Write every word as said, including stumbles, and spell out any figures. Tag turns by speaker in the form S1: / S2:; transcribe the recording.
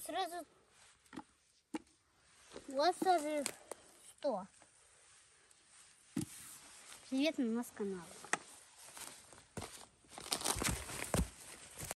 S1: сразу у вас сразу что? Привет на наш канал.